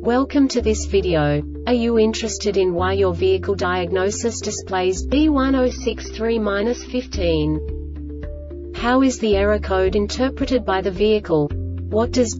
Welcome to this video. Are you interested in why your vehicle diagnosis displays B1063-15? How is the error code interpreted by the vehicle? What does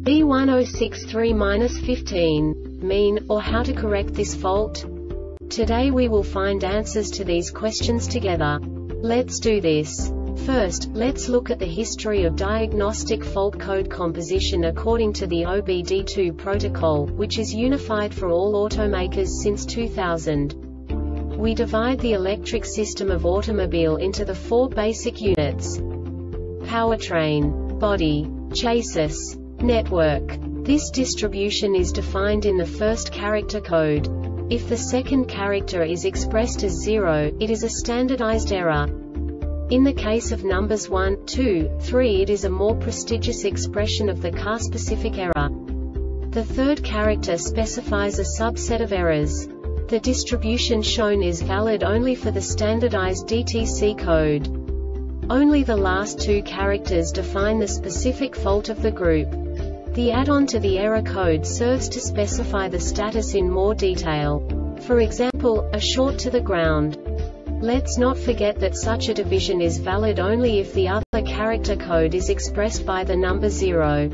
B1063-15 mean, or how to correct this fault? Today we will find answers to these questions together. Let's do this. First, let's look at the history of diagnostic fault code composition according to the OBD2 protocol, which is unified for all automakers since 2000. We divide the electric system of automobile into the four basic units: powertrain, body, chassis, network. This distribution is defined in the first character code. If the second character is expressed as 0, it is a standardized error. In the case of numbers 1, 2, 3, it is a more prestigious expression of the car-specific error. The third character specifies a subset of errors. The distribution shown is valid only for the standardized DTC code. Only the last two characters define the specific fault of the group. The add-on to the error code serves to specify the status in more detail. For example, a short to the ground. Let's not forget that such a division is valid only if the other character code is expressed by the number 0.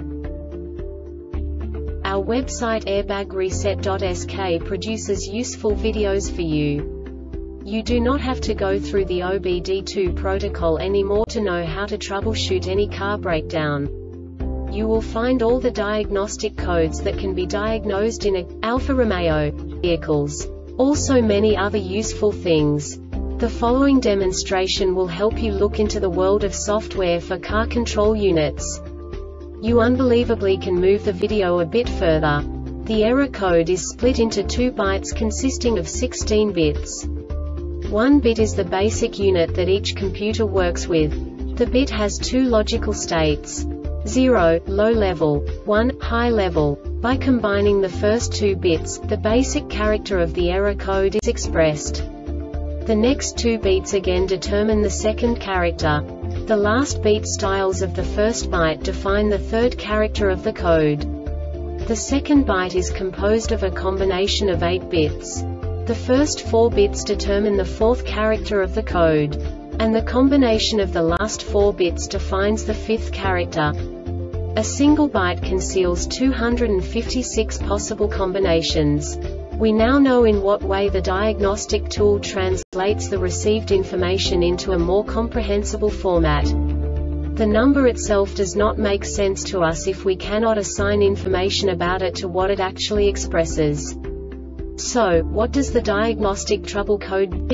Our website airbagreset.sk produces useful videos for you. You do not have to go through the OBD2 protocol anymore to know how to troubleshoot any car breakdown. You will find all the diagnostic codes that can be diagnosed in Alfa Romeo vehicles. Also many other useful things. The following demonstration will help you look into the world of software for car control units. You unbelievably can move the video a bit further. The error code is split into 2 bytes consisting of 16 bits. 1 bit is the basic unit that each computer works with. The bit has 2 logical states: 0, low level, 1, high level. By combining the first 2 bits, the basic character of the error code is expressed. The next 2 beats again determine the second character. The last beat styles of the first byte define the third character of the code. The second byte is composed of a combination of 8 bits. The first 4 bits determine the fourth character of the code. And the combination of the last 4 bits defines the fifth character. A single byte conceals 256 possible combinations. We now know in what way the diagnostic tool translates the received information into a more comprehensible format. The number itself does not make sense to us if we cannot assign information about it to what it actually expresses. So, what does the diagnostic trouble code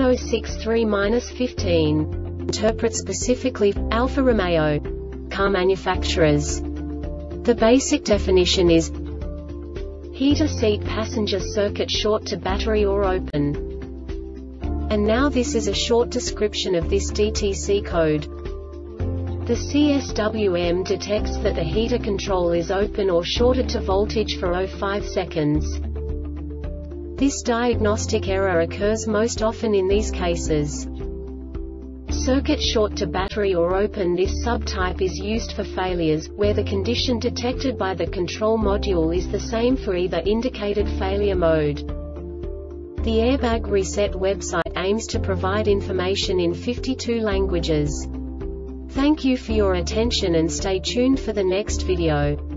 B1063-15 interpret specifically for Alfa Romeo car manufacturers? The basic definition is heater seat passenger circuit short to battery or open. And now this is a short description of this DTC code. The CSWM detects that the heater control is open or shorted to voltage for 0.5 seconds. This diagnostic error occurs most often in these cases: circuit short to battery or open. This subtype is used for failures, where the condition detected by the control module is the same for either indicated failure mode. The Airbag Reset website aims to provide information in 52 languages. Thank you for your attention and stay tuned for the next video.